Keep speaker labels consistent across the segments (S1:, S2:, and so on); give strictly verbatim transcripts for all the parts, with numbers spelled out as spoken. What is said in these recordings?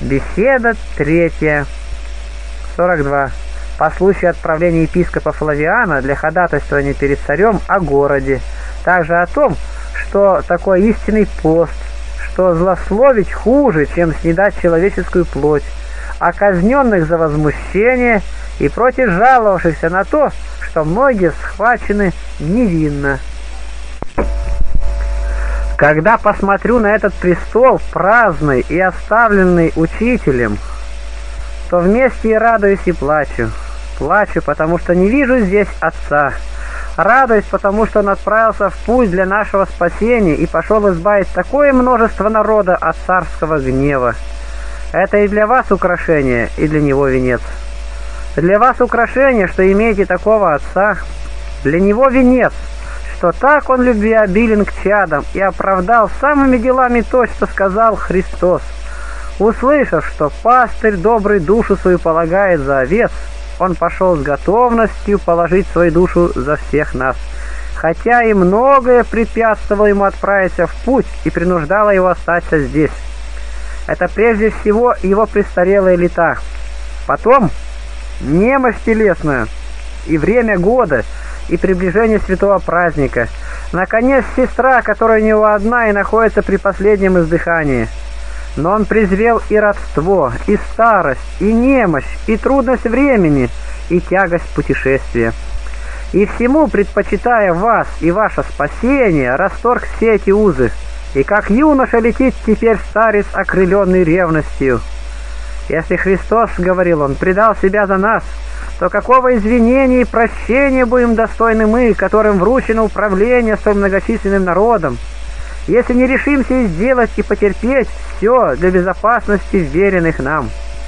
S1: Беседа третья. сорок два. По случаю отправления епископа Флавиана для ходатайствования перед царем о городе, также о том, что такое истинный пост, что злословить хуже, чем снедать человеческую плоть, о казненных за возмущение и против жаловавшихся на то, что многие схвачены невинно. Когда посмотрю на этот престол, праздный и оставленный учителем, то вместе и радуюсь, и плачу. Плачу, потому что не вижу здесь Отца. Радуюсь, потому что Он отправился в путь для нашего спасения и пошел избавить такое множество народа от царского гнева. Это и для вас украшение, и для Него венец. Для вас украшение, что имеете такого Отца, для Него венец, что так Он любвеобилен к чадам и оправдал самыми делами то, что сказал Христос. Услышав, что пастырь добрый душу свою полагает за овец, Он пошел с готовностью положить свою душу за всех нас, хотя и многое препятствовало Ему отправиться в путь и принуждало Его остаться здесь. Это прежде всего Его престарелые лета, потом немощь телесная и время года, и приближение святого праздника. Наконец, сестра, которая у него одна и находится при последнем издыхании. Но он презрел и родство, и старость, и немощь, и трудность времени, и тягость путешествия. И всему, предпочитая вас и ваше спасение, расторг все эти узы. И как юноша летит теперь старец, окрыленный ревностью. Если Христос, говорил он, предал себя за нас, то какого извинения и прощения будем достойны мы, которым вручено управление столь многочисленным народом, если не решимся сделать и потерпеть все для безопасности веренных нам?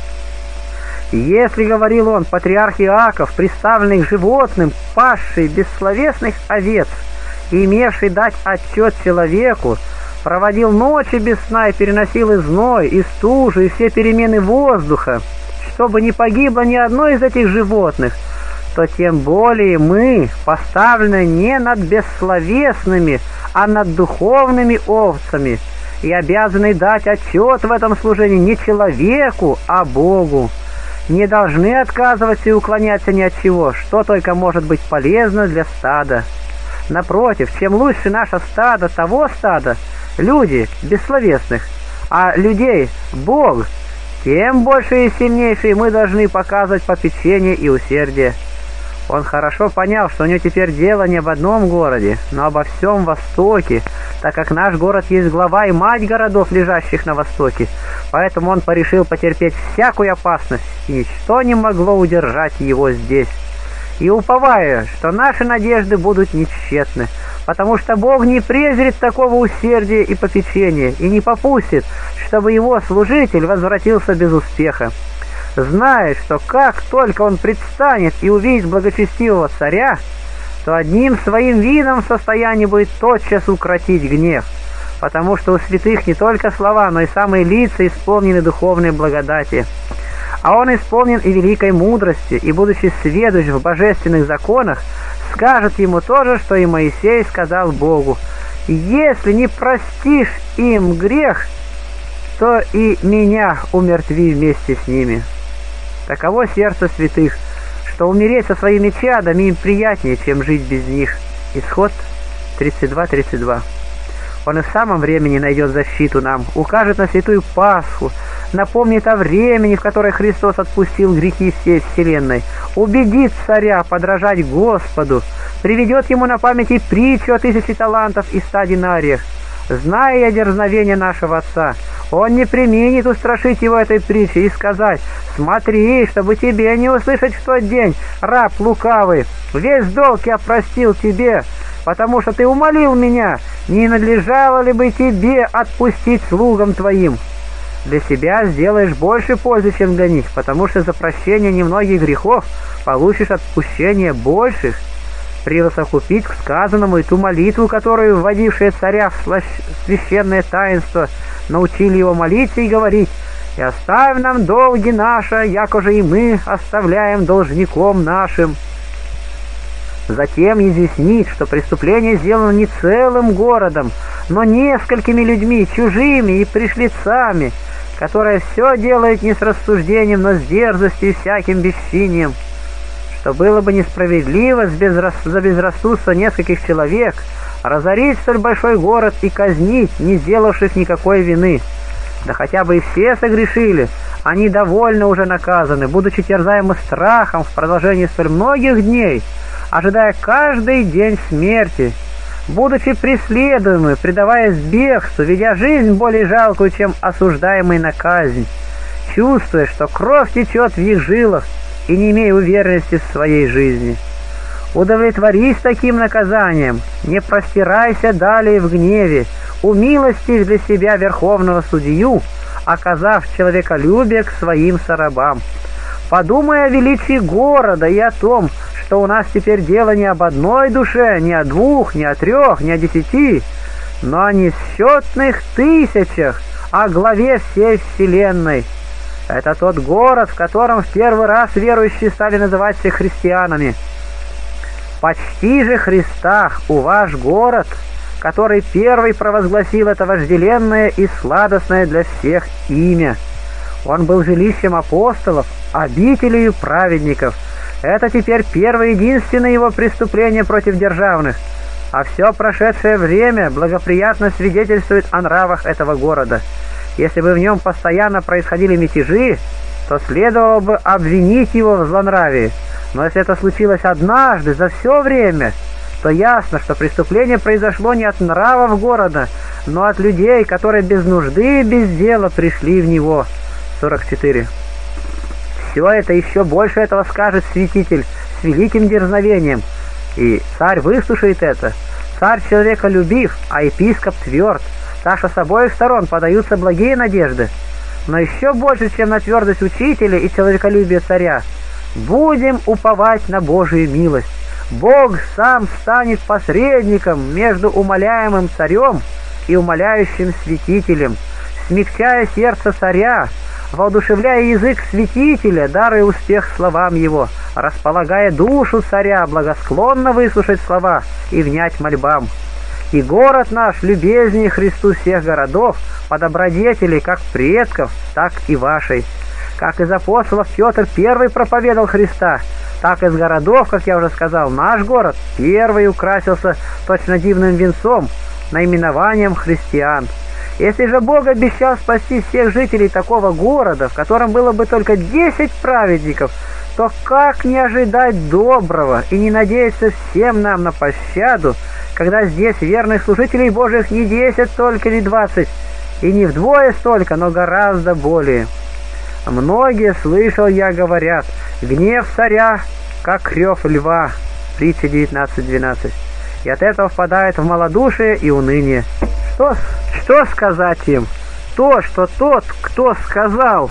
S1: Если, говорил он, патриарх Иаков, представленный к животным, пасший бессловесных овец и имевший дать отчет человеку, проводил ночи без сна и переносил и зной, и стужу, и все перемены воздуха, чтобы не погибло ни одно из этих животных, то тем более мы поставлены не над бессловесными, а над духовными овцами, и обязаны дать отчет в этом служении не человеку, а Богу. Не должны отказываться и уклоняться ни от чего, что только может быть полезно для стада. Напротив, чем лучше наше стадо того стада, люди бессловесных, а людей Бог, тем больше и сильнейшие мы должны показывать попечение и усердие. Он хорошо понял, что у него теперь дело не об одном городе, но обо всем Востоке, так как наш город есть глава и мать городов, лежащих на Востоке. Поэтому он порешил потерпеть всякую опасность, и ничто не могло удержать его здесь. И уповая, что наши надежды будут нетщетны, потому что Бог не презрит такого усердия и попечения, и не попустит, чтобы его служитель возвратился без успеха. Зная, что как только он предстанет и увидит благочестивого царя, то одним своим видом в состоянии будет тотчас укротить гнев, потому что у святых не только слова, но и самые лица исполнены духовной благодати. А он исполнен и великой мудрости, и, будучи сведущ в божественных законах, скажет ему то же, что и Моисей сказал Богу: «Если не простишь им грех, то и меня умертви вместе с ними». Таково сердце святых, что умереть со своими чадами им приятнее, чем жить без них. Исход тридцать два тридцать два. Он и в самом времени найдет защиту нам, укажет на святую Пасху, напомнит о времени, в которое Христос отпустил грехи всей вселенной, убедит царя подражать Господу, приведет ему на память и притчу о тысяче талантов и ста динариях. Зная дерзновение нашего Отца, Он не преминет устрашить его этой притчей и сказать: «Смотри, чтобы тебе не услышать в тот день, раб лукавый, весь долг я простил тебе, потому что ты умолил меня, не надлежало ли бы тебе отпустить слугам твоим?» Для себя сделаешь больше пользы, чем для них, потому что за прощение немногих грехов получишь отпущение больших. Присовокупить к сказанному и ту молитву, которую вводившие царя в священное таинство научили его молиться и говорить: «И оставь нам долги наши, якоже и мы оставляем должником нашим». Затем изъяснить, что преступление сделано не целым городом, но несколькими людьми, чужими и пришлицами, которое все делает не с рассуждением, но с дерзостью и всяким бесчинием, что было бы несправедливо с безрас... за безрассудство нескольких человек разорить столь большой город и казнить, не сделавших никакой вины. Да хотя бы и все согрешили, они довольно уже наказаны, будучи терзаемы страхом в продолжении столь многих дней, ожидая каждый день смерти, будучи преследуемы, предаваясь бегству, ведя жизнь более жалкую, чем осуждаемый на казнь, чувствуя, что кровь течет в их жилах, и не имея уверенности в своей жизни. Удовлетворись таким наказанием, не простирайся далее в гневе, умилостив для себя верховного судью, оказав человеколюбие к своим сарабам. Подумай о величии города и о том, что у нас теперь дело не об одной душе, не о двух, не о трех, не о десяти, но о несчетных тысячах, о главе всей вселенной. Это тот город, в котором в первый раз верующие стали называться христианами. Почти же Христа у ваш город, который первый провозгласил это вожделенное и сладостное для всех имя. Он был жилищем апостолов, обителью праведников. Это теперь первое и единственное его преступление против державных, а все прошедшее время благоприятно свидетельствует о нравах этого города. Если бы в нем постоянно происходили мятежи, то следовало бы обвинить его в злонравии. Но если это случилось однажды за все время, то ясно, что преступление произошло не от нравов города, но от людей, которые без нужды и без дела пришли в него. сорок четыре. Все это еще больше этого скажет святитель с великим дерзновением, и царь выслушает это. Царь человеколюбив, а епископ тверд, так что с обоих сторон подаются благие надежды. Но еще больше, чем на твердость учителя и человеколюбие царя, будем уповать на Божию милость. Бог сам станет посредником между умоляемым царем и умоляющим святителем, смягчая сердце царя, воодушевляя язык святителя, даруя успех словам его, располагая душу царя благосклонно выслушать слова и внять мольбам. И город наш любезнее Христу всех городов, по добродетели как предков, так и вашей. Как из апостолов Петр первый проповедовал Христа, так из городов, как я уже сказал, наш город первый украсился точно дивным венцом, наименованием христиан. Если же Бог обещал спасти всех жителей такого города, в котором было бы только десять праведников, то как не ожидать доброго и не надеяться всем нам на пощаду, когда здесь верных служителей Божьих не десять только, не двадцать, и не вдвое столько, но гораздо более. Многие, слышал я, говорят, гнев царя, как рев льва, притча девятнадцать двенадцать, и от этого впадает в малодушие и уныние. Что, что сказать им? То, что тот, кто сказал: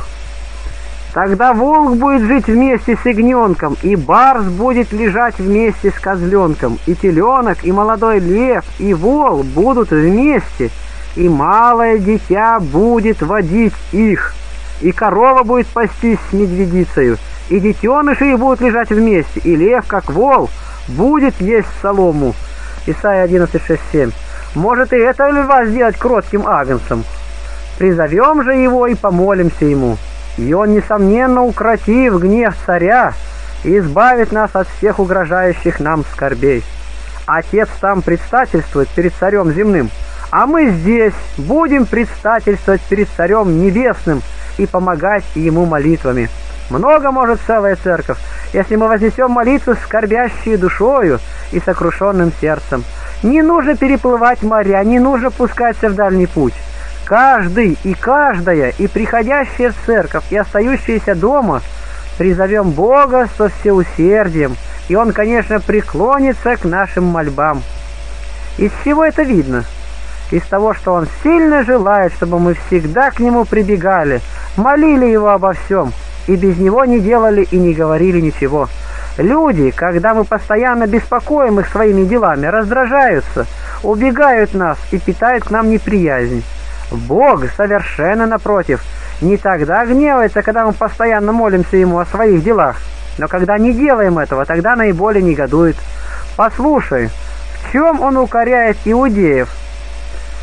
S1: тогда волк будет жить вместе с ягненком, и барс будет лежать вместе с козленком, и теленок, и молодой лев, и вол будут вместе, и малое дитя будет водить их, и корова будет пастись с медведицею, и детеныши их будут лежать вместе, и лев, как вол, будет есть солому. Исайя одиннадцать шесть семь. Может и это льва сделать кротким агнцем? Призовем же его и помолимся ему, и он, несомненно, укротив гнев царя и избавит нас от всех угрожающих нам скорбей. Отец там предстательствует перед царем земным, а мы здесь будем предстательствовать перед царем небесным и помогать ему молитвами. Много может целая церковь, если мы вознесем молитву скорбящей душою и сокрушенным сердцем. Не нужно переплывать моря, не нужно пускаться в дальний путь. Каждый и каждая, и приходящая в церковь, и остающиеся дома, призовем Бога со всеусердием, и Он, конечно, преклонится к нашим мольбам. Из чего это видно? Из того, что Он сильно желает, чтобы мы всегда к Нему прибегали, молили Его обо всем, и без Него не делали и не говорили ничего. Люди, когда мы постоянно беспокоим их своими делами, раздражаются, убегают нас и питают к нам неприязнь. Бог совершенно напротив, не тогда гневается, когда мы постоянно молимся Ему о своих делах, но когда не делаем этого, тогда наиболее негодует. Послушай, в чем Он укоряет иудеев?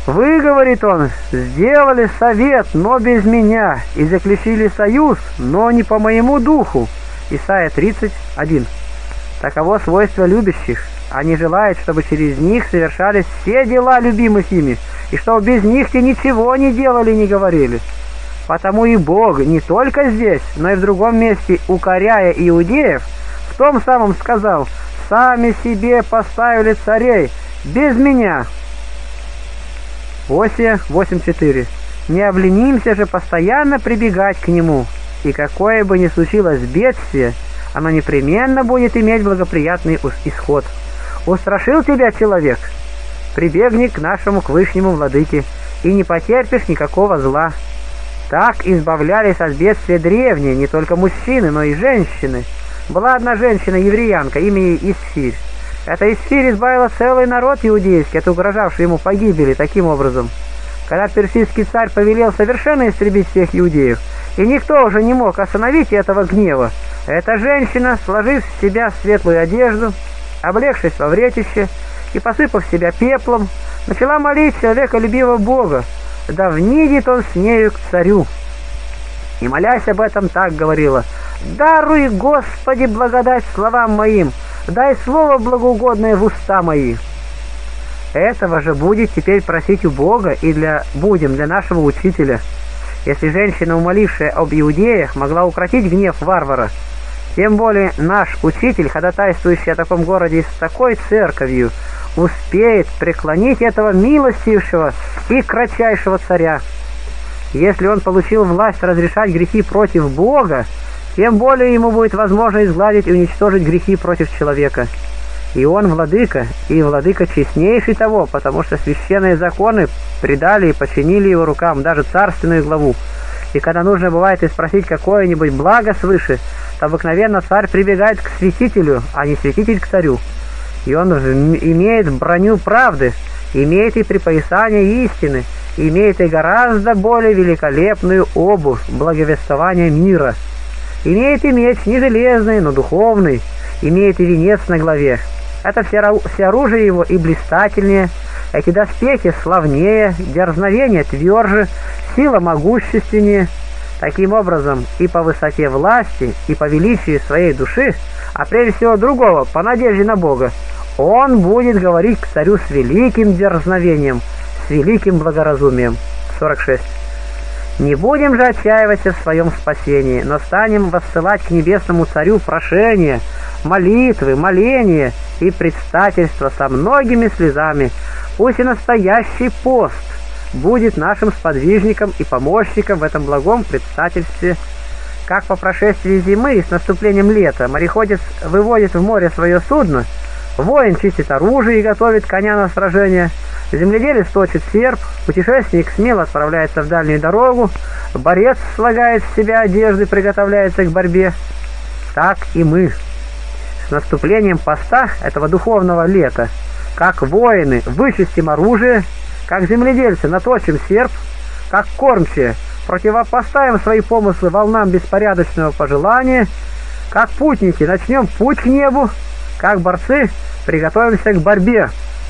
S1: Вы, говорит он, сделали совет, но без меня, и заключили союз, но не по моему духу. Исайя тридцать один. Таково свойство любящих. Они желают, чтобы через них совершались все дела любимых ими, и чтобы без них те ничего не делали, не говорили. Потому и Бог не только здесь, но и в другом месте, укоряя иудеев, в том самом сказал: «Сами себе поставили царей, без меня». Осия восемь четыре. Не обленимся же постоянно прибегать к нему, и какое бы ни случилось бедствие, оно непременно будет иметь благоприятный исход. Устрашил тебя человек? Прибегни к нашему к Вышнему Владыке, и не потерпишь никакого зла. Так избавлялись от бедствия древние, не только мужчины, но и женщины. Была одна женщина-евреянка, имя ей Исфирь. Эта Исфирь избавила целый народ иудейский от угрожавшей ему погибели таким образом. Когда персидский царь повелел совершенно истребить всех иудеев, и никто уже не мог остановить этого гнева, эта женщина, сложив в себя светлую одежду, облегшись во вретище и посыпав себя пеплом, начала молить человеколюбивого Бога, да внидит он с нею к царю. И, молясь об этом, так говорила: «Даруй, Господи, благодать словам моим, дай слово благоугодное в уста мои». Этого же будет теперь просить у Бога и для будем для нашего учителя. Если женщина, умолившая об иудеях, могла укротить гнев варвара, тем более наш учитель, ходатайствующий о таком городе с такой церковью, успеет преклонить этого милостившего и кратчайшего царя. Если он получил власть разрешать грехи против Бога, тем более ему будет возможно изгладить и уничтожить грехи против человека. И он владыка, и владыка честнейший того, потому что священные законы предали и подчинили его рукам, даже царственную главу. И когда нужно бывает и спросить какое-нибудь благо свыше, то обыкновенно царь прибегает к святителю, а не святитель к царю. И он имеет броню правды, имеет и припоясание истины, имеет и гораздо более великолепную обувь благовествования мира. Имеет и меч не железный, но духовный, имеет и венец на голове. Это все, все оружие его и блистательнее, эти доспехи славнее, дерзновение тверже, сила могущественнее. Таким образом, и по высоте власти, и по величию своей души, а прежде всего другого, по надежде на Бога, он будет говорить к царю с великим дерзновением, с великим благоразумием. сорок шесть. Не будем же отчаиваться в своем спасении, но станем воссылать к небесному царю прошения, молитвы, моления и предстательства со многими слезами. Пусть и настоящий пост будет нашим сподвижником и помощником в этом благом предстательстве. Как по прошествии зимы и с наступлением лета мореходец выводит в море свое судно, воин чистит оружие и готовит коня на сражение, земледелец точит серп, путешественник смело отправляется в дальнюю дорогу, борец слагает в себя одежды, приготовляется к борьбе. Так и мы. С наступлением поста этого духовного лета, как воины вычистим оружие, как земледельцы наточим серп, как кормчие противопоставим свои помыслы волнам беспорядочного пожелания, как путники начнем путь к небу, как борцы приготовимся к борьбе.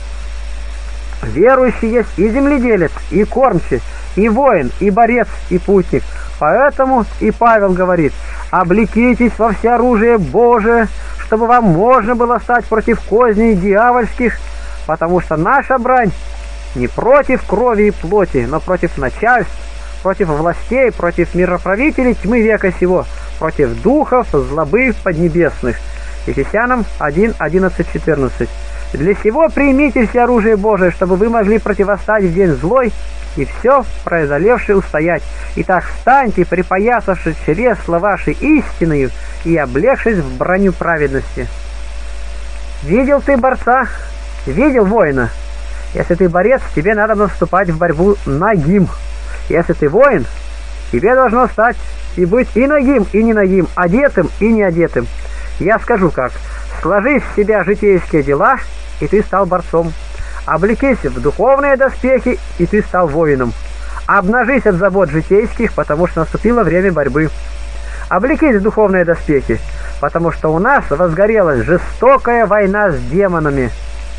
S1: Верующий есть и земледелец, и кормчий, и воин, и борец, и путник. Поэтому и Павел говорит: «Облекитесь во всеоружие Божие, чтобы вам можно было стать против козней дьявольских, потому что наша брань не против крови и плоти, но против начальств, против властей, против мироправителей тьмы века сего, против духов злобы поднебесных». Ефесянам один, одиннадцать, четырнадцать. «Для сего примите все оружие Божие, чтобы вы могли противостать в день злой и все преодолевший устоять. Итак, встаньте, припоясавшись чресла вашей истиною и облегшись в броню праведности». Видел ты борца? Видел воина? Если ты борец, тебе надо вступать в борьбу нагим. Если ты воин, тебе должно стать и быть и нагим, и не нагим, одетым и не одетым. Я скажу как. Сложи в себя житейские дела, и ты стал борцом. Облекись в духовные доспехи, и ты стал воином. Обнажись от забот житейских, потому что наступило время борьбы. Облекись в духовные доспехи, потому что у нас возгорелась жестокая война с демонами.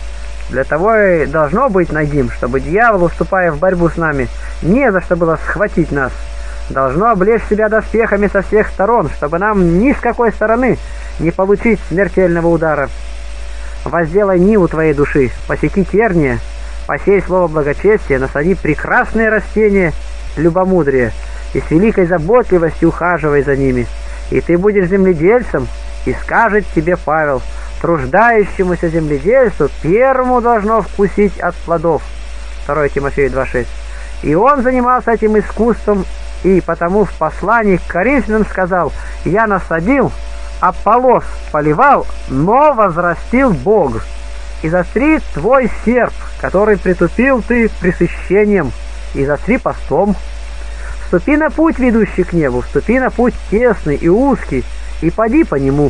S1: Для того и должно быть нагим, чтобы дьявол, уступая в борьбу с нами, не за что было схватить нас. Должно облечь себя доспехами со всех сторон, чтобы нам ни с какой стороны не получить смертельного удара. Возделай ниву твоей души, посети терния, посей слово благочестия, насади прекрасные растения любомудрия, и с великой заботливостью ухаживай за ними. И ты будешь земледельцем, и скажет тебе Павел: труждающемуся земледельцу первому должно вкусить от плодов. второе Тимофею два шесть. И он занимался этим искусством, и потому в послании к Коринфянам сказал: «Я насадил, Аполлос поливал, но возрастил Бог. И застри твой серп, который притупил ты пресыщением, и застри постом. Вступи на путь, ведущий к небу, вступи на путь тесный и узкий, и поди по нему».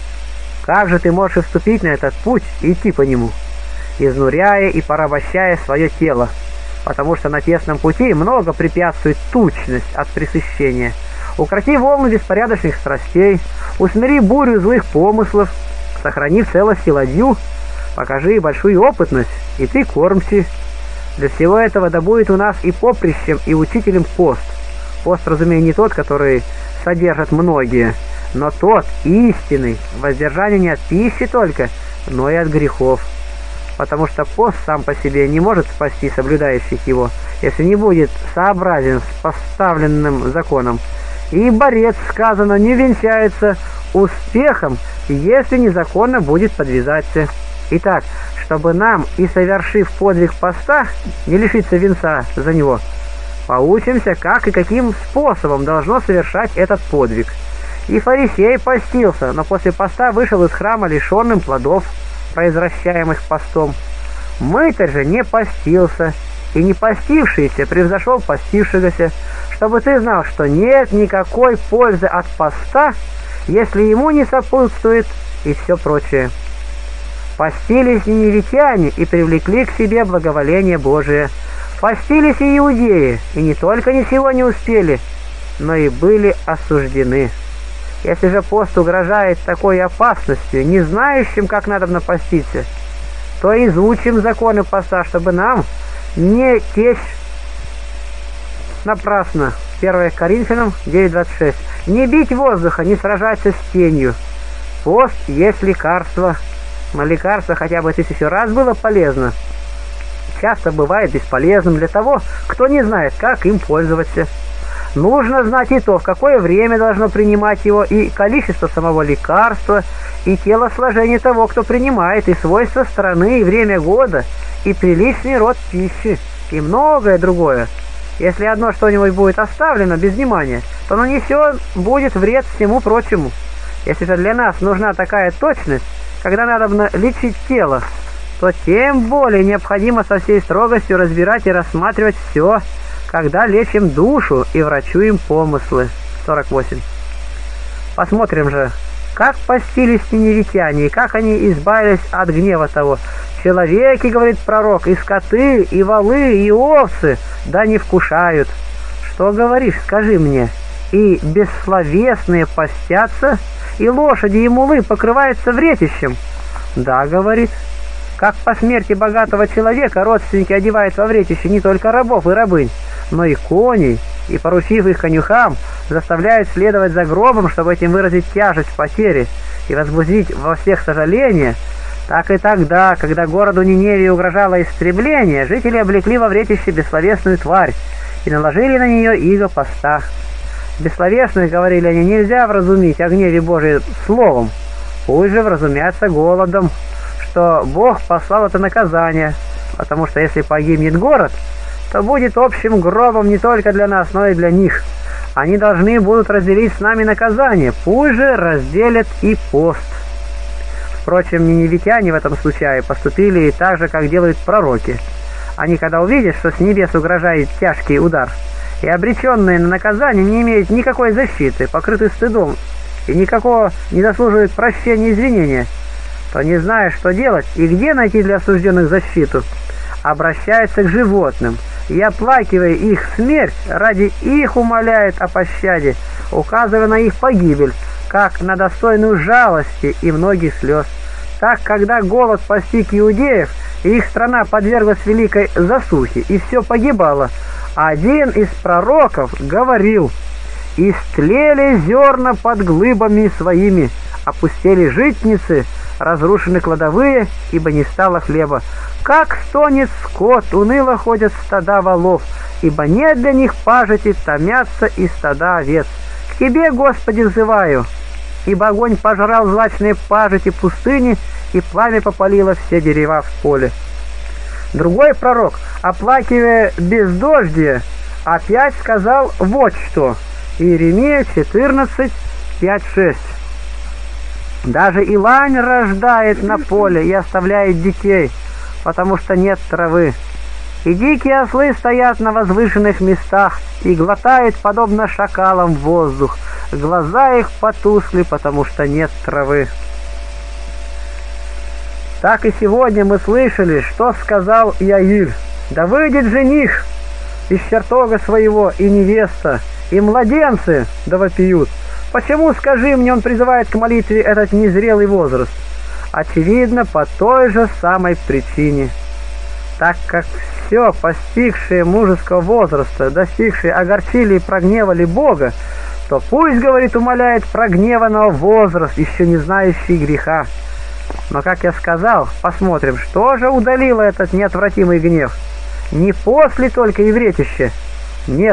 S1: Как же ты можешь вступить на этот путь и идти по нему? Изнуряя и порабощая свое тело, потому что на тесном пути много препятствует тучность от пресыщения. Укроти волны беспорядочных страстей, усмири бурю злых помыслов, сохрани в целости ладью, покажи большую опытность, и ты кормчи. Для всего этого да будет у нас и поприщем, и учителем пост. Пост, разумеется, не тот, который содержат многие, но тот истинный, воздержание не от пищи только, но и от грехов. Потому что пост сам по себе не может спасти соблюдающих его, если не будет сообразен с поставленным законом. И борец, сказано, не венчается успехом, если незаконно будет подвязаться. Итак, чтобы нам, и совершив подвиг поста, не лишиться венца за него, поучимся, как и каким способом должно совершать этот подвиг. И фарисей постился, но после поста вышел из храма лишенным плодов, произвращаемых постом. Мытарь же не постился, и не постившийся превзошел постившегося, чтобы ты знал, что нет никакой пользы от поста, если ему не сопутствует и все прочее. Постились ниневитяне и привлекли к себе благоволение Божие. Постились и иудеи, и не только ничего не успели, но и были осуждены. Если же пост угрожает такой опасностью, не знающим, как надо поститься, то изучим законы поста, чтобы нам не течь напрасно. первое Коринфянам девять двадцать шесть. Не бить воздуха, не сражаться с тенью. Пост есть лекарство. Но лекарство хотя бы тысячу раз было полезно, часто бывает бесполезным для того, кто не знает, как им пользоваться. Нужно знать и то, в какое время должно принимать его, и количество самого лекарства, и телосложение того, кто принимает, и свойства страны, и время года, и приличный род пищи, и многое другое. Если одно что-нибудь будет оставлено без внимания, то нанесен будет вред всему прочему. Если же для нас нужна такая точность, когда надо лечить тело, то тем более необходимо со всей строгостью разбирать и рассматривать все, когда лечим душу и врачуем помыслы. сорок восемь. Посмотрим же, как постились ниневитяне, и как они избавились от гнева того. Человеки, говорит пророк, и скоты, и волы, и овцы, да не вкушают. Что говоришь, скажи мне? И бессловесные постятся, и лошади, и мулы покрываются вретищем. Да, говорит. Как по смерти богатого человека родственники одевают во вретище не только рабов и рабынь, но и коней, и, поручив их конюхам, заставляют следовать за гробом, чтобы этим выразить тяжесть потери и возбудить во всех сожаление, так и тогда, когда городу Ниневии угрожало истребление, жители облекли во вретище бессловесную тварь и наложили на нее иго поста. Бессловесных, говорили они, нельзя вразумить о гневе Божием словом, пусть же вразумятся голодом, что Бог послал это наказание, потому что если погибнет город, то будет общим гробом не только для нас, но и для них. Они должны будут разделить с нами наказание, пусть же разделят и пост. Впрочем, ниневитяне в этом случае поступили так же, как делают пророки. Они, когда увидят, что с небес угрожает тяжкий удар, и обреченные на наказание не имеют никакой защиты, покрыты стыдом, и никакого не заслуживают прощения и извинения, то, не зная, что делать и где найти для осужденных защиту, обращаются к животным и, оплакивая их смерть, ради их умоляют о пощаде, указывая на их погибель, как на достойную жалости и многих слез. Так, когда голод постиг иудеев, и их страна подверглась великой засухе, и все погибало, один из пророков говорил: «Истлели зерна под глыбами своими, опустели житницы, разрушены кладовые, ибо не стало хлеба. Как стонет скот, уныло ходят стада волов, ибо нет для них пажити, томятся и стада овец. К Тебе, Господи, взываю, ибо огонь пожрал злачные пажити пустыни, и пламя попалило все дерева в поле». Другой пророк, оплакивая бездождие, опять сказал вот что. Иеремия четырнадцать, пять шесть. «Даже и лань рождает на поле и оставляет детей, потому что нет травы. И дикие ослы стоят на возвышенных местах и глотают, подобно шакалам, воздух. Глаза их потускли, потому что нет травы». Так и сегодня мы слышали, что сказал Иаиль: «Да выйдет жених из чертога своего, и невеста, и младенцы да вопиют». Почему, скажи мне, он призывает к молитве этот незрелый возраст? Очевидно, по той же самой причине. Так как все постигшие мужеского возраста, достигшие, огорчили и прогневали Бога, то пусть, говорит, умоляет прогневанного возраст, еще не знающий греха. Но, как я сказал, посмотрим, что же удалило этот неотвратимый гнев. Не после только и вретище, нет,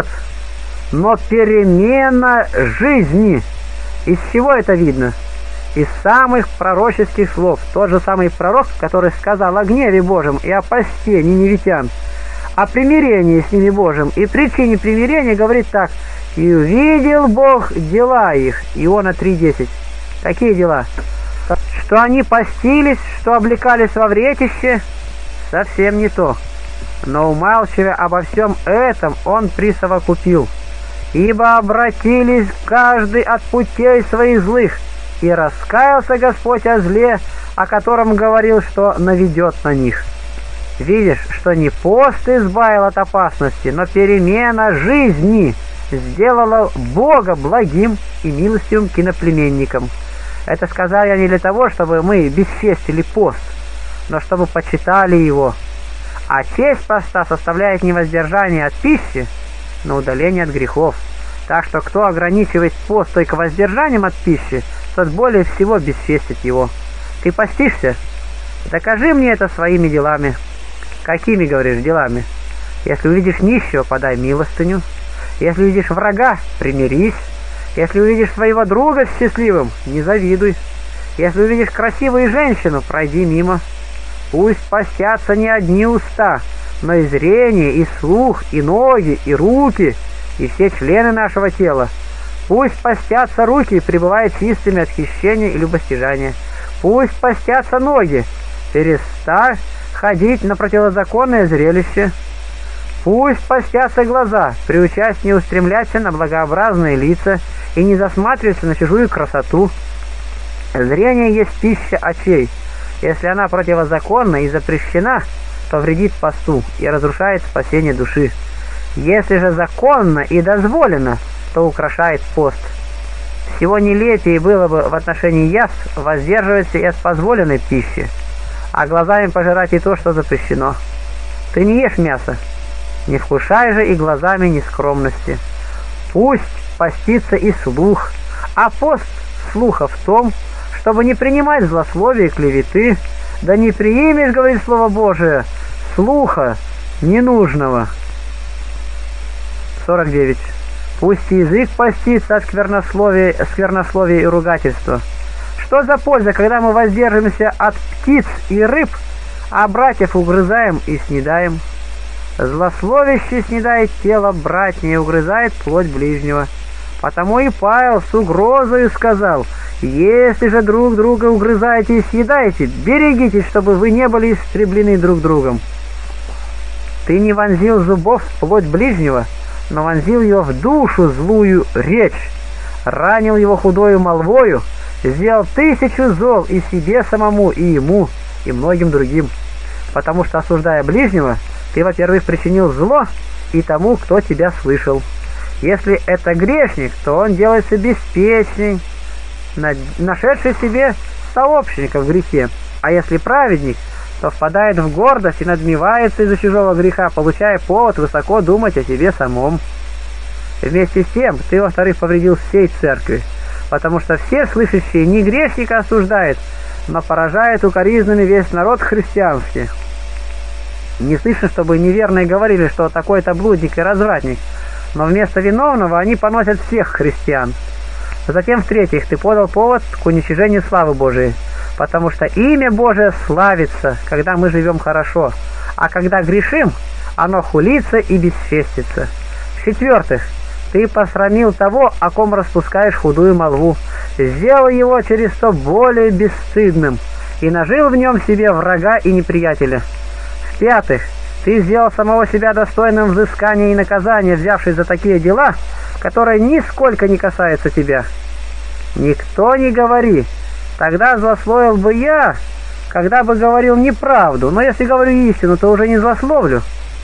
S1: но перемена жизни. Из чего это видно? Из самых пророческих слов. Тот же самый пророк, который сказал о гневе Божьем и о посте ниневитян, о примирении с ними Божьим и причине примирения, говорит так: «И увидел Бог дела их». Иона три десять. Какие дела? Что они постились, что облекались во вретище? Совсем не то. Но, умалчивая обо всем этом, он присовокупил: «Ибо обратились каждый от путей своих злых, и раскаялся Господь о зле, о котором говорил, что наведет на них». Видишь, что не пост избавил от опасности, но перемена жизни сделала Бога благим и милостивым к иноплеменникам. Это сказал я не для того, чтобы мы бесчестили пост, но чтобы почитали его. А честь поста составляет не воздержание от пищи, но удаление от грехов. Так что кто ограничивает пост только воздержанием от пищи, тот более всего бесчестит его. Ты постишься? Докажи мне это своими делами. Какими, говоришь, делами? Если увидишь нищего, подай милостыню. Если увидишь врага, примирись. Если увидишь своего друга счастливым, не завидуй. Если увидишь красивую женщину, пройди мимо. Пусть постятся не одни уста, но и зрение, и слух, и ноги, и руки, и все члены нашего тела. Пусть постятся руки, пребывая чистыми от хищения и любостяжания. Пусть постятся ноги, перестань ходить на противозаконное зрелище. Пусть постятся глаза, приучаясь не устремляться на благообразные лица и не засматриваться на чужую красоту. Зрение есть пища очей. Если она противозаконна и запрещена, то вредит посту и разрушает спасение души. Если же законно и дозволено, то украшает пост. Всего нелепее было бы в отношении яств воздерживаться и от позволенной пищи, а глазами пожирать и то, что запрещено. Ты не ешь мясо, не вкушай же и глазами нескромности. Пусть постится и слух, а пост слуха в том, чтобы не принимать злословия и клеветы, да не приимешь, говорит Слово Божие, слуха ненужного. сорок девять. Пусть язык постится от сквернословия, сквернословия и ругательства. Что за польза, когда мы воздерживаемся от птиц и рыб, а братьев угрызаем и снедаем? Злословящий снедает тело братья и угрызает плоть ближнего. Потому и Павел с угрозою сказал: «Если же друг друга угрызаете и съедаете, берегитесь, чтобы вы не были истреблены друг другом». Ты не вонзил зубов в плоть ближнего, но вонзил его в душу злую речь, ранил его худою молвою, сделал тысячу зол и себе самому, и ему, и многим другим. Потому что, осуждая ближнего, ты, во-первых, причинил зло и тому, кто тебя слышал. Если это грешник, то он делается беспечный, нашедший себе сообщника в грехе. А если праведник, то впадает в гордость и надмевается из-за чужого греха, получая повод высоко думать о себе самом. Вместе с тем ты, во-вторых, повредил всей церкви, потому что все слышащие не грешника осуждают, но поражает укоризнами весь народ христианский. Не слышно, чтобы неверные говорили, что такой-то блудник и развратник, но вместо виновного они поносят всех христиан. Затем, в-третьих, ты подал повод к уничижению славы Божией, потому что имя Божие славится, когда мы живем хорошо, а когда грешим, оно хулится и бесчестится. В-четвертых, ты посрамил того, о ком распускаешь худую молву, сделал его через то более бесстыдным и нажил в нем себе врага и неприятеля. В-пятых, ты сделал самого себя достойным взыскания и наказания, взявшись за такие дела, которые нисколько не касаются тебя. Никто не говори, тогда злословил бы я, когда бы говорил неправду, но если говорю истину, то уже не злословлю.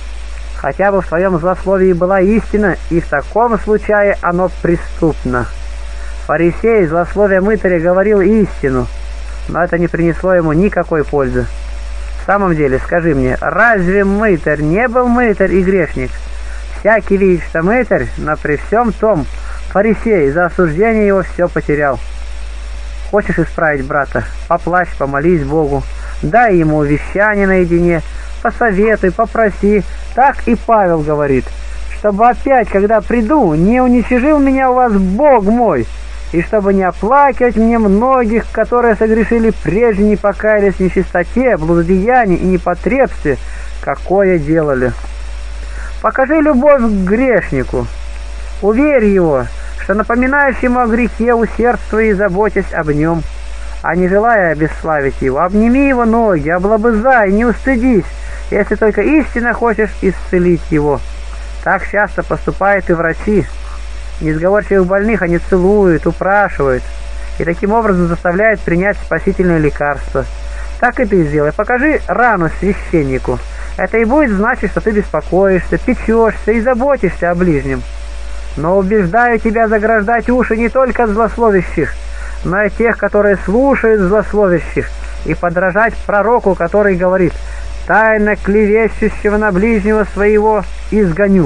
S1: Хотя бы в твоем злословии была истина, и в таком случае оно преступно. Фарисей, злословие мытаря, говорил истину, но это не принесло ему никакой пользы. В самом деле, скажи мне, разве мытарь не был мытарь и грешник? Всякий видит, что мытарь, но при всем том фарисей за осуждение его все потерял. Хочешь исправить брата? Поплачь, помолись Богу, дай ему увещание наедине, посоветуй, попроси. Так и Павел говорит, чтобы опять, когда приду, не уничижил меня у вас Бог мой, и чтобы не оплакивать мне многих, которые согрешили прежде, не покаялись в нечистоте, блудодеянии и непотребстве, какое делали. Покажи любовь к грешнику, уверь его, что напоминаешь ему о грехе, усердствуя и заботясь об нем, а не желая обесславить его, обними его ноги, облобызай, не устыдись, если только истинно хочешь исцелить его. Так часто поступают и врачи. Несговорчивых больных они целуют, упрашивают, и таким образом заставляют принять спасительное лекарство. Так и ты сделай. Покажи рану священнику. Это и будет значить, что ты беспокоишься, печешься и заботишься о ближнем. Но убеждаю тебя заграждать уши не только злословящих, но и тех, которые слушают злословящих, и подражать пророку, который говорит: «Тайно клевещущего на ближнего своего изгоню».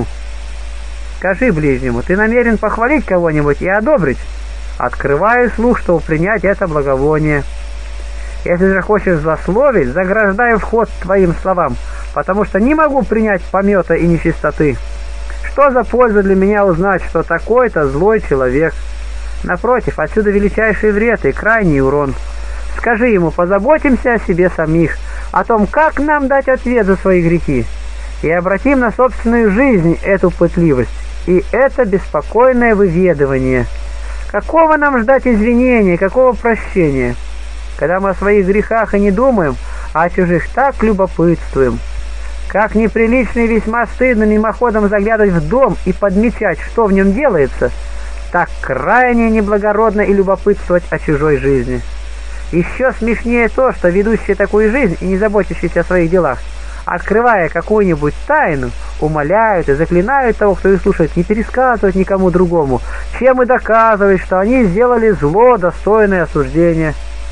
S1: Скажи ближнему: ты намерен похвалить кого-нибудь и одобрить? Открывай слух, чтобы принять это благовоние. Если же хочешь злословить, заграждай вход твоим словам, потому что не могу принять помета и нечистоты. Что за польза для меня узнать, что такой-то злой человек? Напротив, отсюда величайший вред и крайний урон. Скажи ему: позаботимся о себе самих, о том, как нам дать ответ за свои грехи, и обратим на собственную жизнь эту пытливость и это беспокойное выведывание. Какого нам ждать извинения, какого прощения, когда мы о своих грехах и не думаем, а о чужих так любопытствуем? Как неприлично и весьма стыдно мимоходом заглядывать в дом и подмечать, что в нем делается, так крайне неблагородно и любопытствовать о чужой жизни. Еще смешнее то, что ведущие такую жизнь и не заботящиеся о своих делах, открывая какую-нибудь тайну, умоляют и заклинают того, кто их слушает, не пересказывать никому другому, чем и доказывать, что они сделали зло, достойное осуждения.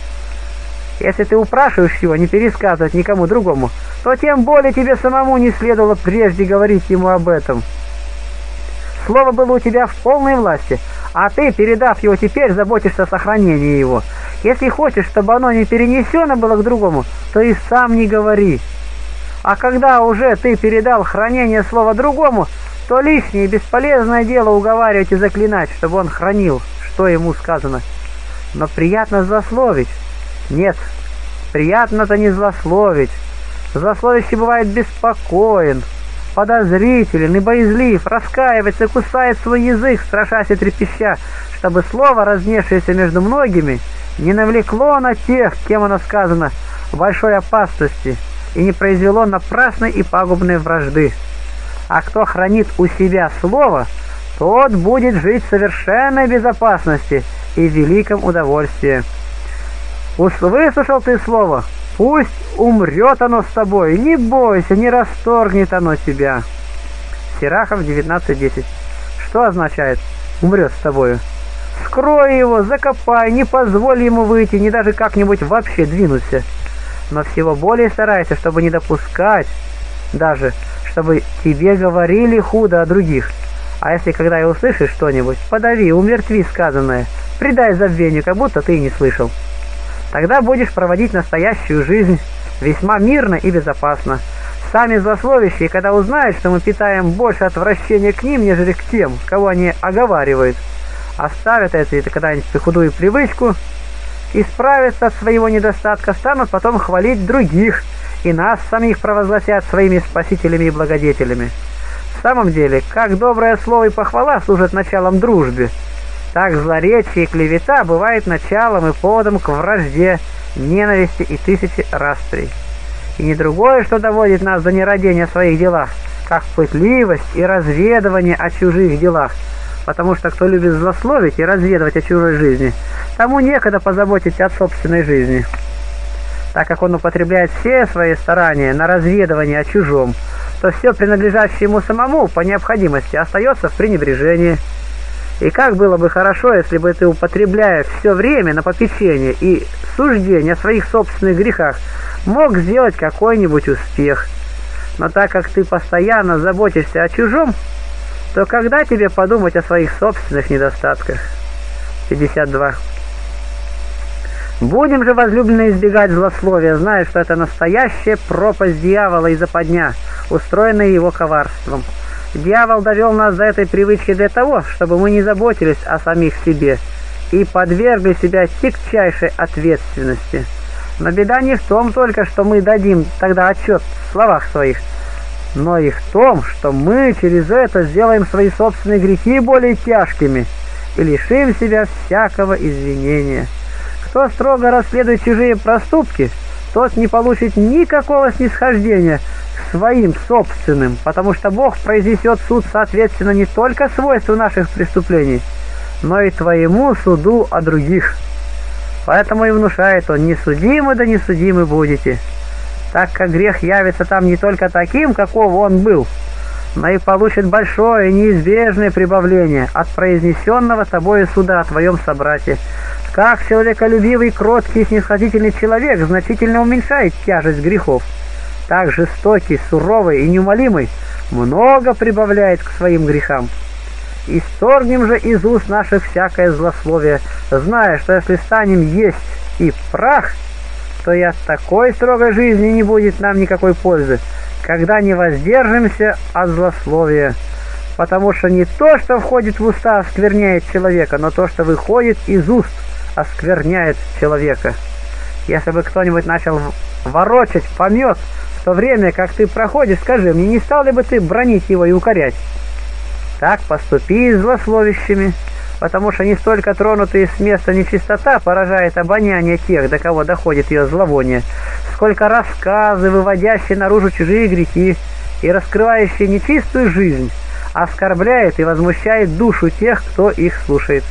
S1: Если ты упрашиваешь его не пересказывать никому другому, то тем более тебе самому не следовало прежде говорить ему об этом. Слово было у тебя в полной власти, а ты, передав его теперь, заботишься о сохранении его. Если хочешь, чтобы оно не перенесено было к другому, то и сам не говори. А когда уже ты передал хранение слова другому, то лишнее и бесполезное дело уговаривать и заклинать, чтобы он хранил, что ему сказано. Но приятно злословить. Нет, приятно-то не злословить. Злословящий бывает беспокоен, подозрителен и боязлив, раскаивается, кусает свой язык, страшась и трепеща, чтобы слово, разнесшееся между многими, не навлекло на тех, кем оно сказано, большой опасности и не произвело напрасной и пагубной вражды. А кто хранит у себя слово, тот будет жить в совершенной безопасности и в великом удовольствии. Выслушал ты слово, пусть умрет оно с тобой, не бойся, не расторгнет оно тебя. Сирахов девятнадцать десять. Что означает «умрет с тобою»? Скрой его, закопай, не позволь ему выйти, не даже как-нибудь вообще двинуться. но всего более старайся, чтобы не допускать даже, чтобы тебе говорили худо о других. А если когда и услышишь что-нибудь, подави, умертви сказанное, предай забвению, как будто ты и не слышал. Тогда будешь проводить настоящую жизнь весьма мирно и безопасно. Сами злословящие, когда узнают, что мы питаем больше отвращения к ним, нежели к тем, кого они оговаривают, оставят это когда-нибудь худую привычку, исправятся от своего недостатка, станут потом хвалить других, и нас самих провозгласят своими спасителями и благодетелями. В самом деле, как доброе слово и похвала служат началом дружбе, так злоречие и клевета бывает началом и поводом к вражде, ненависти и тысячи расприй. И не другое, что доводит нас до нерадения о своих делах, как пытливость и разведывание о чужих делах, потому что кто любит злословить и разведывать о чужой жизни, тому некогда позаботиться о собственной жизни. Так как он употребляет все свои старания на разведывание о чужом, то все принадлежащее ему самому по необходимости остается в пренебрежении. И как было бы хорошо, если бы ты, употребляя все время на попечение и суждение о своих собственных грехах, мог сделать какой-нибудь успех. Но так как ты постоянно заботишься о чужом, то когда тебе подумать о своих собственных недостатках? пятьдесят два. Будем же, возлюбленные, избегать злословия, зная, что это настоящая пропасть дьявола и западня, устроенная его коварством. Дьявол довел нас до этой привычки для того, чтобы мы не заботились о самих себе и подвергли себя тягчайшей ответственности. Но беда не в том только, что мы дадим тогда отчет в словах своих, но и в том, что мы через это сделаем свои собственные грехи более тяжкими и лишим себя всякого извинения. Кто строго расследует чужие проступки, тот не получит никакого снисхождения к своим собственным, потому что Бог произнесет суд соответственно не только свойству наших преступлений, но и твоему суду о других. Поэтому и внушает он: не судимы, да не судимы будете, так как грех явится там не только таким, каков он был, но и получит большое и неизбежное прибавление от произнесенного тобою суда о твоем собрате. Как человеколюбивый, кроткий и снисходительный человек значительно уменьшает тяжесть грехов, так жестокий, суровый и неумолимый много прибавляет к своим грехам. Исторгнем же из уст наших всякое злословие, зная, что если станем есть и прах, то и от такой строгой жизни не будет нам никакой пользы, когда не воздержимся от злословия. Потому что не то, что входит в уста, оскверняет человека, но то, что выходит из уст, оскверняет человека. Если бы кто-нибудь начал ворочать помет в то время, как ты проходишь, скажи мне, не стал ли бы ты бранить его и укорять? Так поступи с злословящими, потому что не столько тронутые с места нечистота поражает обоняние тех, до кого доходит ее зловоние, сколько рассказы, выводящие наружу чужие грехи и раскрывающие нечистую жизнь, оскорбляет и возмущает душу тех, кто их слушает.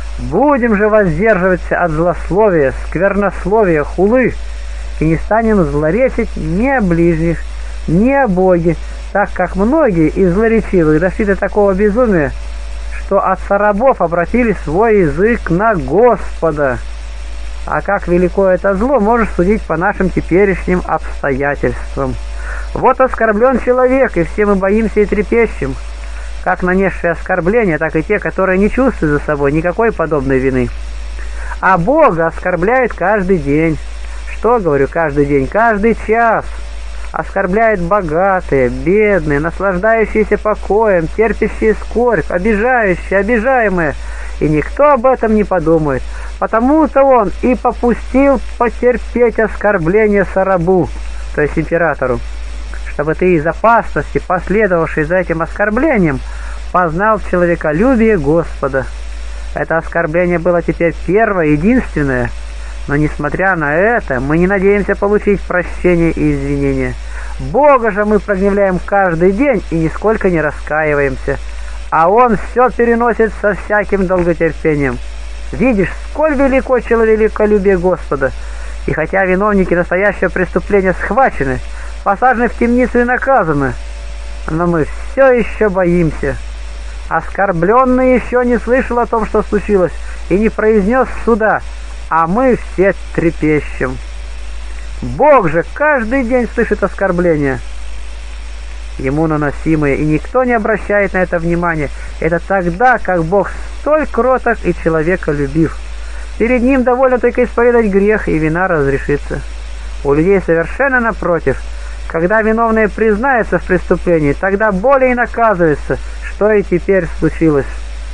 S1: Будем же воздерживаться от злословия, сквернословия, хулы, и не станем злоречить ни о ближних, ни о Боге, так как многие из злоречивых дошли до такого безумия, что отца рабов обратили свой язык на Господа. А как велико это зло, можешь судить по нашим теперешним обстоятельствам. Вот оскорблен человек, и все мы боимся и трепещем, как нанесшие оскорбления, так и те, которые не чувствуют за собой никакой подобной вины. А Бога оскорбляет каждый день. Что, говорю, каждый день? Каждый час. Оскорбляет богатые, бедные, наслаждающиеся покоем, терпящие скорбь, обижающие, обижаемые. И никто об этом не подумает. Потому-то он и попустил потерпеть оскорбление сарабу, то есть императору, чтобы ты из опасности, последовавшей за этим оскорблением, познал человеколюбие Господа. Это оскорбление было теперь первое, единственное, но несмотря на это, мы не надеемся получить прощение и извинения. Бога же мы прогневляем каждый день и нисколько не раскаиваемся, а Он все переносит со всяким долготерпением. Видишь, сколь велико человеколюбие Господа, и хотя виновники настоящего преступления схвачены, посажены в темницу и наказаны, но мы все еще боимся. Оскорбленный еще не слышал о том, что случилось, и не произнес суда, а мы все трепещем. Бог же каждый день слышит оскорбления, ему наносимые, и никто не обращает на это внимания. Это тогда, как Бог столь кроток и человеколюбив. Перед ним довольно только исповедать грех, и вина разрешится. У людей совершенно напротив. Когда виновные признаются в преступлении, тогда более и наказывается, что и теперь случилось.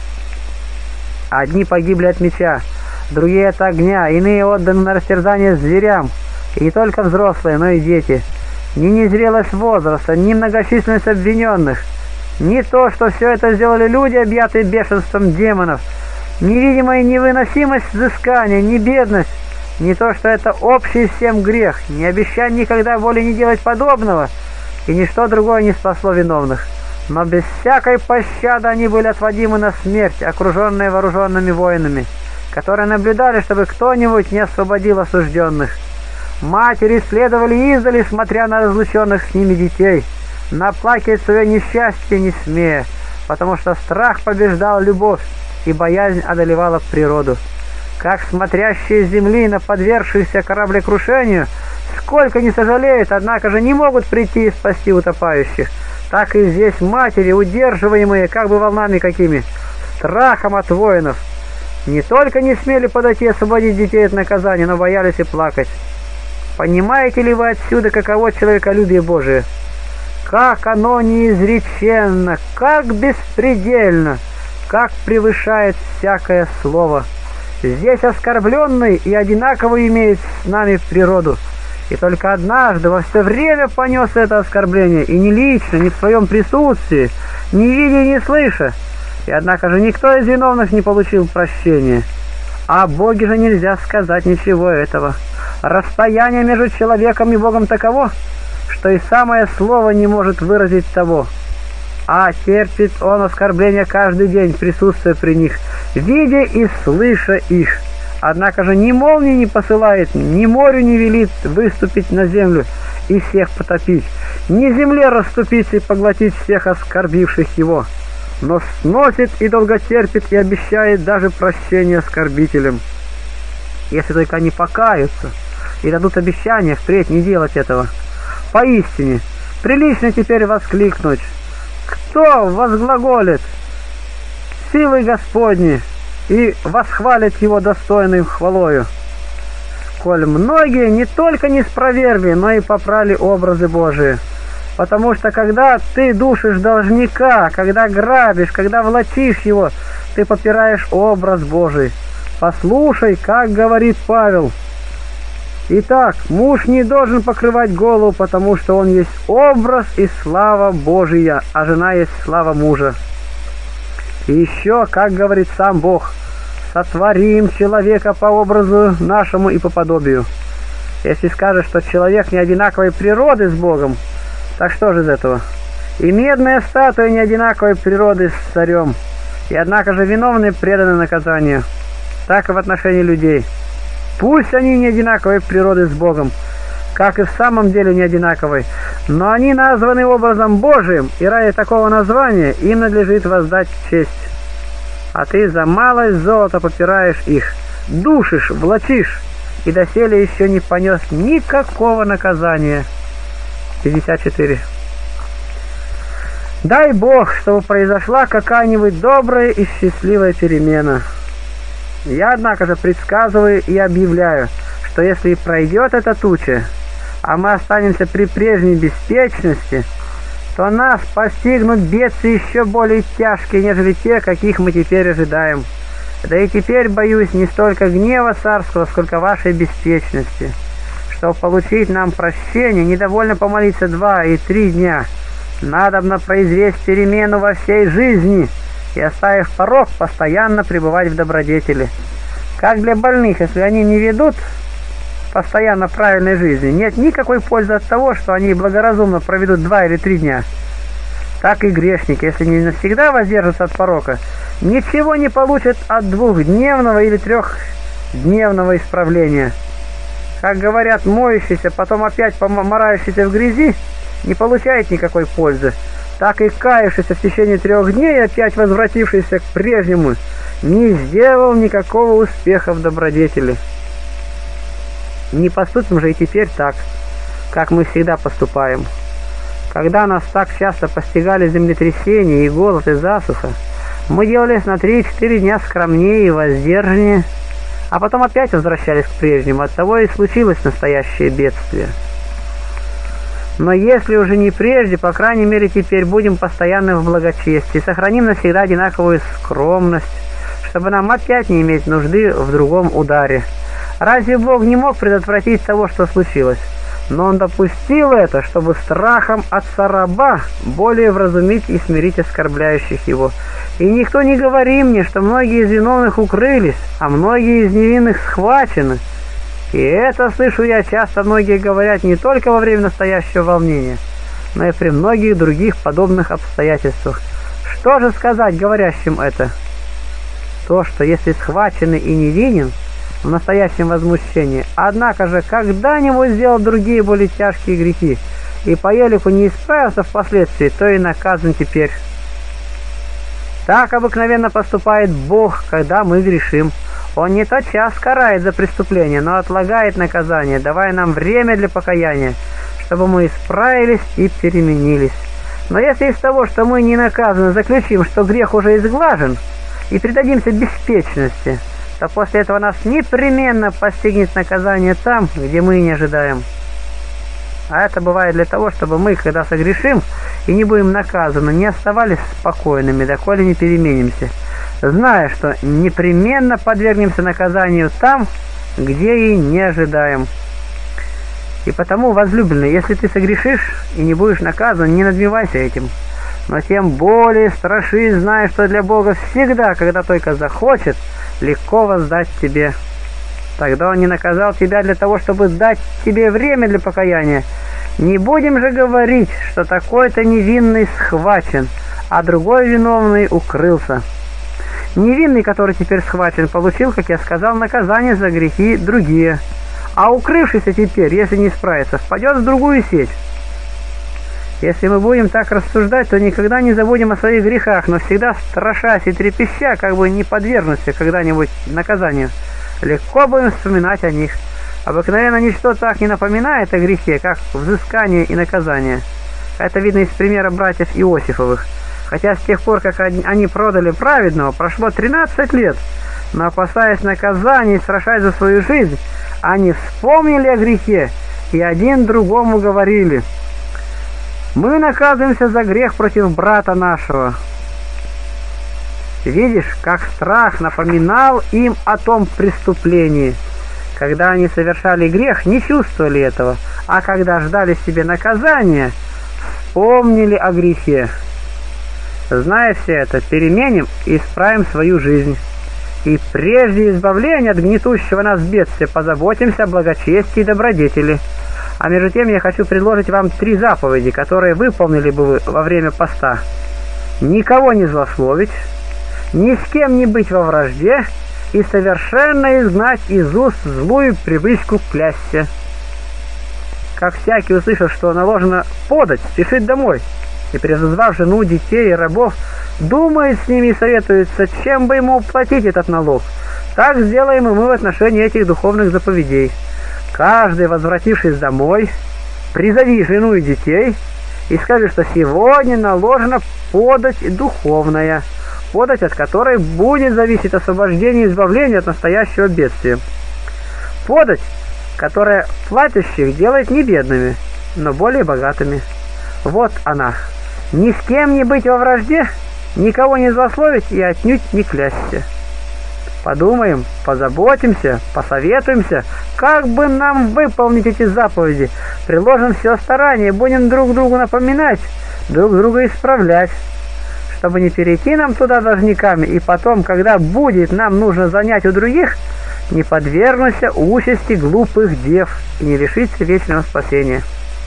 S1: Одни погибли от меча, другие от огня, иные отданы на растерзание зверям, и не только взрослые, но и дети. Ни незрелость возраста, ни многочисленность обвиненных, ни то, что все это сделали люди, объятые бешенством демонов, невидимая невыносимость взыскания, ни бедность, не то, что это общий всем грех, не обещай никогда более не делать подобного, и ничто другое не спасло виновных. Но без всякой пощады они были отводимы на смерть, окруженные вооруженными воинами, которые наблюдали, чтобы кто-нибудь не освободил осужденных. Матери следовали издали, смотря на разлученных с ними детей, наплакивать свое несчастье не смея, потому что страх побеждал любовь, и боязнь одолевала природу. Как смотрящие с земли на подвергшихся кораблекрушению, сколько не сожалеют, однако же не могут прийти и спасти утопающих, так и здесь матери, удерживаемые как бы волнами какими, страхом от воинов, не только не смели подойти и освободить детей от наказания, но боялись и плакать. Понимаете ли вы отсюда, каково человеколюбие Божие? Как оно неизреченно, как беспредельно, как превышает всякое слово. Здесь оскорбленный и одинаково имеет с нами природу, и только однажды во все время понес это оскорбление, и не лично, не в своем присутствии, не видя и не слыша, и однако же никто из виновных не получил прощения. О Боге же нельзя сказать ничего этого. Расстояние между человеком и Богом таково, что и самое слово не может выразить того. А терпит он оскорбления каждый день, присутствуя при них, видя и слыша их. Однако же ни молнии не посылает, ни морю не велит выступить на землю и всех потопить, ни земле расступиться и поглотить всех оскорбивших его, но сносит и долготерпит и обещает даже прощение оскорбителям, если только они покаются и дадут обещание впредь не делать этого. Поистине, прилично теперь воскликнуть: кто возглаголит силой Господней и восхвалит его достойным хвалою? Коль многие не только не спровергли, но и попрали образы Божии. Потому что когда ты душишь должника, когда грабишь, когда влачишь его, ты попираешь образ Божий. Послушай, как говорит Павел. Итак, муж не должен покрывать голову, потому что он есть образ и слава Божия, а жена есть слава мужа. И еще, как говорит сам Бог, сотворим человека по образу нашему и по подобию. Если скажешь, что человек не одинаковой природы с Богом, так что же из этого? И медная статуя не одинаковой природы с царем, и однако же виновные преданы наказанию. Так и в отношении людей. Пусть они не одинаковой природы с Богом, как и в самом деле не одинаковой, но они названы образом Божиим, и ради такого названия им надлежит воздать честь. А ты за малость золота попираешь их, душишь, влачишь, и доселе еще не понес никакого наказания. пятьдесят четыре. Дай Бог, чтобы произошла какая-нибудь добрая и счастливая перемена. Я, однако же, предсказываю и объявляю, что если и пройдет эта туча, а мы останемся при прежней беспечности, то нас постигнут бедствия еще более тяжкие, нежели те, каких мы теперь ожидаем. Да и теперь боюсь не столько гнева царского, сколько вашей беспечности. Чтобы получить нам прощение, недовольно помолиться два и три дня. Надобно произвести перемену во всей жизни и, оставив порок, постоянно пребывать в добродетели. Как для больных, если они не ведут постоянно правильной жизни, нет никакой пользы от того, что они благоразумно проведут два или три дня. Так и грешник, если не навсегда воздержатся от порока, ничего не получит от двухдневного или трехдневного исправления. Как говорят, моющийся, потом опять поморающийся в грязи, не получает никакой пользы. Так и каявшийся в течение трех дней, опять возвратившийся к прежнему, не сделал никакого успеха в добродетели. Не поступим же и теперь так, как мы всегда поступаем. Когда нас так часто постигали землетрясения и голод и засуха, мы делались на три-четыре дня скромнее и воздержаннее, а потом опять возвращались к прежнему. Оттого и случилось настоящее бедствие. Но если уже не прежде, по крайней мере теперь будем постоянно в благочестии, сохраним навсегда одинаковую скромность, чтобы нам опять не иметь нужды в другом ударе. Разве Бог не мог предотвратить того, что случилось? Но Он допустил это, чтобы страхом отца раба более вразумить и смирить оскорбляющих его. И никто не говори мне, что многие из виновных укрылись, а многие из невинных схвачены. И это, слышу я, часто многие говорят не только во время настоящего волнения, но и при многих других подобных обстоятельствах. Что же сказать говорящим это? То, что если схваченный и невинен в настоящем возмущении, однако же когда-нибудь сделал другие более тяжкие грехи, и по елику не исправился впоследствии, то и наказан теперь. Так обыкновенно поступает Бог, когда мы грешим. Он не тотчас карает за преступление, но отлагает наказание, давая нам время для покаяния, чтобы мы исправились и переменились. Но если из того, что мы не наказаны, заключим, что грех уже изглажен, и предадимся беспечности, то после этого нас непременно постигнет наказание там, где мы не ожидаем. А это бывает для того, чтобы мы, когда согрешим и не будем наказаны, не оставались спокойными, доколе не переменимся, зная, что непременно подвергнемся наказанию там, где и не ожидаем. И потому, возлюбленный, если ты согрешишь и не будешь наказан, не надмевайся этим, но тем более страшись, зная, что для Бога всегда, когда только захочет, легко воздать тебе. Тогда Он не наказал тебя для того, чтобы дать тебе время для покаяния. Не будем же говорить, что такой-то невинный схвачен, а другой виновный укрылся. Невинный, который теперь схвачен, получил, как я сказал, наказание за грехи другие, а укрывшийся теперь, если не справится, впадет в другую сеть. Если мы будем так рассуждать, то никогда не забудем о своих грехах, но всегда страшась и трепеща, как бы не подвергнуться когда-нибудь наказанию, легко будем вспоминать о них. Обыкновенно ничто так не напоминает о грехе, как взыскание и наказание. Это видно из примера братьев Иосифовых. Хотя с тех пор, как они продали праведного, прошло тринадцать лет, но, опасаясь наказания и страшась за свою жизнь, они вспомнили о грехе и один другому говорили: «Мы наказываемся за грех против брата нашего». Видишь, как страх напоминал им о том преступлении. Когда они совершали грех, не чувствовали этого, а когда ждали себе наказания, вспомнили о грехе. Зная все это, переменим и исправим свою жизнь. И прежде избавления от гнетущего нас бедствия позаботимся о благочестии и добродетели. А между тем я хочу предложить вам три заповеди, которые выполнили бы вы во время поста. Никого не злословить, ни с кем не быть во вражде и совершенно изгнать из уст злую привычку клясться. Как всякий, услышав, что наложено подать, спешит домой, и, призвав жену, детей и рабов, думает с ними и советуется, чем бы ему уплатить этот налог. Так сделаем и мы в отношении этих духовных заповедей. Каждый, возвратившись домой, призови жену и детей и скажи, что сегодня наложено подать духовная, подать от которой будет зависеть освобождение и избавление от настоящего бедствия. Подать, которая платящих делает не бедными, но более богатыми. Вот она. Ни с кем не быть во вражде, никого не злословить и отнюдь не клясться. Подумаем, позаботимся, посоветуемся, как бы нам выполнить эти заповеди. Приложим все старание, будем друг другу напоминать, друг друга исправлять, чтобы не перейти нам туда должниками, и потом, когда будет нам нужно занять у других, не подвергнуться участи глупых дев и не лишиться вечного спасения.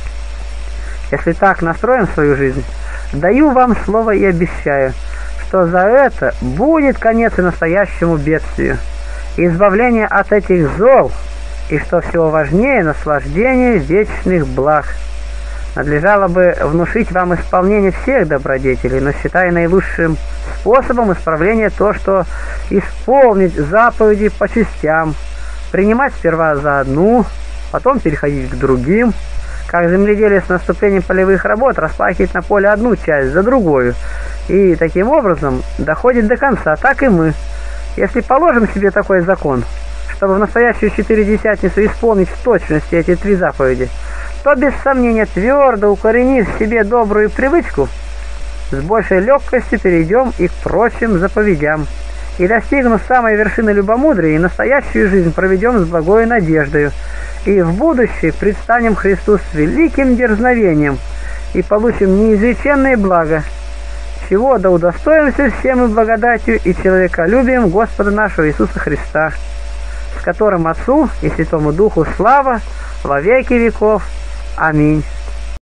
S1: Если так настроим свою жизнь, даю вам слово и обещаю, что за это будет конец и настоящему бедствию, избавление от этих зол, и, что всего важнее, наслаждение вечных благ. Надлежало бы внушить вам исполнение всех добродетелей, но считая наилучшим способом исправления то, что исполнить заповеди по частям, принимать сперва за одну, потом переходить к другим. Как земледелие с наступлением полевых работ распахивает на поле одну часть за другую, и таким образом доходит до конца, так и мы. Если положим себе такой закон, чтобы в настоящую четыредесятницу исполнить в точности эти три заповеди, то без сомнения, твердо укоренив в себе добрую привычку, с большей легкостью перейдем и к прочим заповедям, и, достигнув самой вершины любомудрия, и настоящую жизнь проведем с благой надеждою, и в будущее предстанем Христу с великим дерзновением и получим неизреченное благо, чего да удостоимся все мы благодатью и человеколюбием Господа нашего Иисуса Христа, с которым Отцу и Святому Духу слава во веки веков. Аминь.